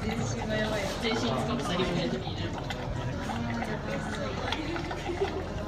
全身がやばい。全身使ってたりもやってみる。